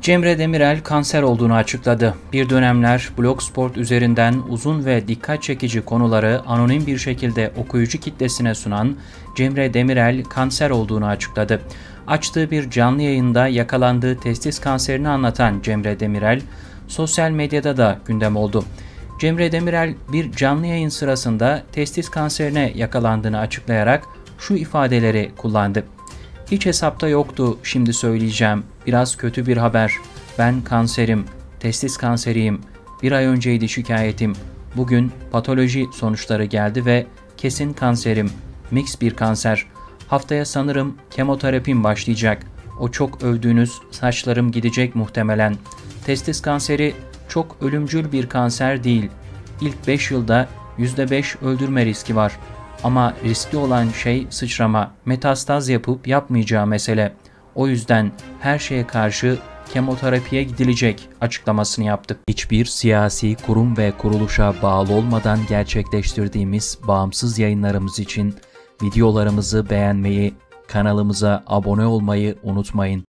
Cemre Demirel kanser olduğunu açıkladı. Bir dönemler Blogspot üzerinden uzun ve dikkat çekici konuları anonim bir şekilde okuyucu kitlesine sunan Cemre Demirel kanser olduğunu açıkladı. Açtığı bir canlı yayında yakalandığı testis kanserini anlatan Cemre Demirel, sosyal medyada da gündem oldu. Cemre Demirel bir canlı yayın sırasında testis kanserine yakalandığını açıklayarak şu ifadeleri kullandı. "Hiç hesapta yoktu, şimdi söyleyeceğim. Biraz kötü bir haber. Ben kanserim, testis kanseriyim. Bir ay önceydi şikayetim. Bugün patoloji sonuçları geldi ve kesin kanserim. Mix bir kanser. Haftaya sanırım kemoterapim başlayacak. O çok övdüğünüz saçlarım gidecek muhtemelen. Testis kanseri çok ölümcül bir kanser değil. İlk 5 yılda %5 öldürme riski var. Ama riskli olan şey sıçrama, metastaz yapıp yapmayacağı mesele. O yüzden her şeye karşı kemoterapiye gidilecek" açıklamasını yaptı. Hiçbir siyasi kurum ve kuruluşa bağlı olmadan gerçekleştirdiğimiz bağımsız yayınlarımız için videolarımızı beğenmeyi, kanalımıza abone olmayı unutmayın.